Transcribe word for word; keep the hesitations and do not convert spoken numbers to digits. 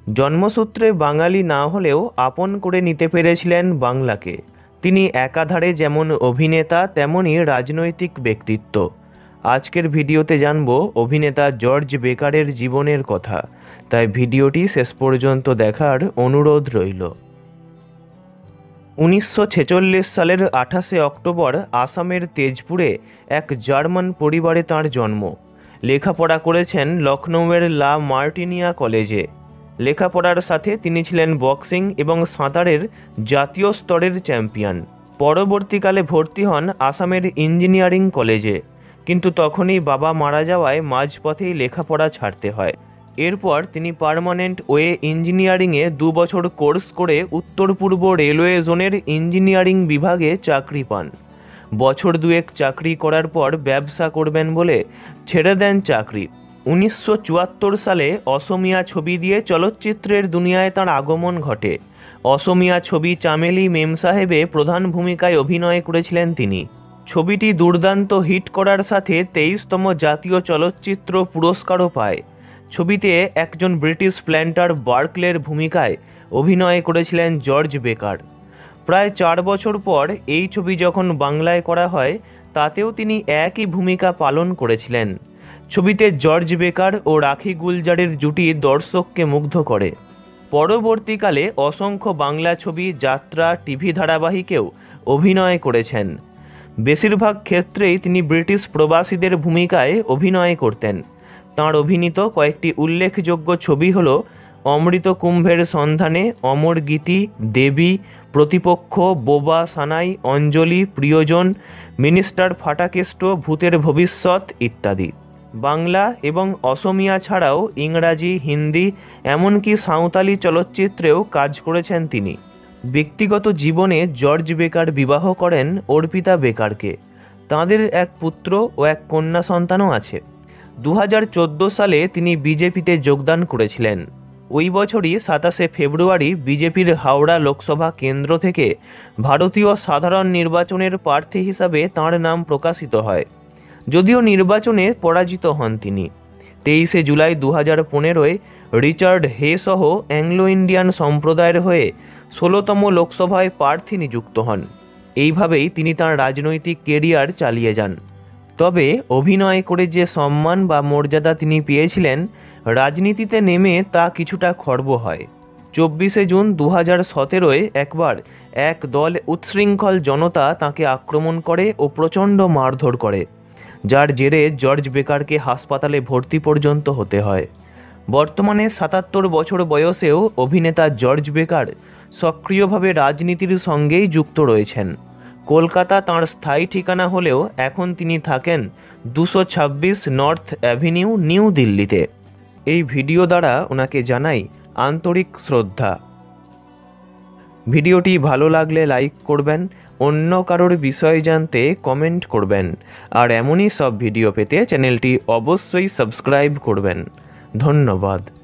জন্মসূত্রে বাঙালি না হলেও আপন করে নিতে পেরেছিলেন বাংলাকে। তিনি একাধারে যেমন অভিনেতা তেমনি রাজনৈতিক ব্যক্তিত্ব। আজকের ভিডিওতে জানব অভিনেতা জর্জ বেকারের জীবনের কথা, তাই ভিডিওটি শেষ পর্যন্ত দেখার অনুরোধ রইল। উনিশশো ছেচল্লিশ সালের আঠাশে অক্টোবর আসামের তেজপুরে এক জার্মান পরিবারে তাঁর জন্ম। লেখাপড়া করেছেন লখনৌয়ের লা মার্টিনিয়া কলেজে। লেখাপড়ার সাথে তিনি ছিলেন বক্সিং এবং সাঁতারের জাতীয় স্তরের চ্যাম্পিয়ন। পরবর্তীকালে ভর্তি হন আসামের ইঞ্জিনিয়ারিং কলেজে, কিন্তু তখনই বাবা মারা যাওয়ায় মাঝপথেই লেখাপড়া ছাড়তে হয়। এরপর তিনি পার্মানেন্ট ওয়ে ইঞ্জিনিয়ারিংয়ে দু বছর কোর্স করে উত্তর পূর্ব রেলওয়ে জোনের ইঞ্জিনিয়ারিং বিভাগে চাকরি পান। বছর দুয়েক চাকরি করার পর ব্যবসা করবেন বলে ছেড়ে দেন চাকরি। উনিশশো চুয়াত্তর সালে অসমিয়া ছবি দিয়ে চলচ্চিত্রের দুনিয়ায় তাঁর আগমন ঘটে। অসমিয়া ছবি চামেলি মেমসাহেবে প্রধান ভূমিকায় অভিনয় করেছিলেন তিনি। ছবিটি দুর্দান্ত হিট করার সাথে তেইশতম জাতীয় চলচ্চিত্র পুরস্কারও পায়। ছবিতে একজন ব্রিটিশ প্ল্যান্টার বার্কলের ভূমিকায় অভিনয় করেছিলেন জর্জ বেকার। প্রায় চার বছর পর এই ছবি যখন বাংলায় করা হয়, তাতেও তিনি একই ভূমিকা পালন করেছিলেন। ছবিতে জর্জ বেকার ও রাখি গুলজারের জুটি দর্শককে মুগ্ধ করে। পরবর্তীকালে অসংখ্য বাংলা ছবি, যাত্রা, টিভি ধারাবাহিকেও অভিনয় করেছেন। বেশিরভাগ ক্ষেত্রেই তিনি ব্রিটিশ প্রবাসীদের ভূমিকায় অভিনয় করতেন। তাঁর অভিনীত কয়েকটি উল্লেখযোগ্য ছবি হল অমৃত কুম্ভের সন্ধানে, অমর গীতি, দেবী, প্রতিপক্ষ, বোবা সানাই, অঞ্জলি, প্রিয়জন, মিনিস্টার ফাটাকেষ্ট, ভূতের ভবিষ্যৎ ইত্যাদি। বাংলা এবং অসমিয়া ছাড়াও ইংরাজি, হিন্দি, এমনকি সাঁওতালি চলচ্চিত্রেও কাজ করেছেন তিনি। ব্যক্তিগত জীবনে জর্জ বেকার বিবাহ করেন অর্পিতা বেকারকে। তাঁদের এক পুত্র ও এক কন্যা সন্তানও আছে। দু হাজার চোদ্দো সালে তিনি বিজেপিতে যোগদান করেছিলেন। ওই বছরই সাতাশে ফেব্রুয়ারি বিজেপির হাওড়া লোকসভা কেন্দ্র থেকে ভারতীয় সাধারণ নির্বাচনের প্রার্থী হিসাবে তাঁর নাম প্রকাশিত হয়। যদিও নির্বাচনে পরাজিত হন তিনি। তেইশে জুলাই দু হাজার পনেরোয় রিচার্ড হে সহ অ্যাংলো ইন্ডিয়ান সম্প্রদায়ের হয়ে ষোলোতম লোকসভায় প্রার্থী নিযুক্ত হন। এইভাবেই তিনি তাঁর রাজনৈতিক কেরিয়ার চালিয়ে যান। তবে অভিনয় করে যে সম্মান বা মর্যাদা তিনি পেয়েছিলেন, রাজনীতিতে নেমে তা কিছুটা খর্ব হয়। চব্বিশে জুন দু হাজার সতেরোয় একবার এক দল উচ্ছৃঙ্খল জনতা তাঁকে আক্রমণ করে ও প্রচণ্ড মারধর করে, যার জেরে জর্জ বেকারকে হাসপাতালে ভর্তি পর্যন্ত হতে হয়। বর্তমানে সাতাত্তর বছর বয়সেও অভিনেতা জর্জ বেকার সক্রিয়ভাবে রাজনীতির সঙ্গেই যুক্ত রয়েছেন। কলকাতা তাঁর স্থায়ী ঠিকানা হলেও এখন তিনি থাকেন দুশো ছাব্বিশ নর্থ অ্যাভিনিউ, নিউ দিল্লিতে। এই ভিডিও দ্বারা ওনাকে জানাই আন্তরিক শ্রদ্ধা। ভিডিওটি ভালো লাগলে লাইক করবেন, অন্য কারোর বিষয় জানতে কমেন্ট করবেন, আর এমনই সব ভিডিও পেতে চ্যানেলটি অবশ্যই সাবস্ক্রাইব করবেন। ধন্যবাদ।